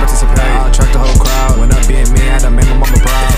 participate. I attract the whole crowd. When up being me, I done made my mama proud.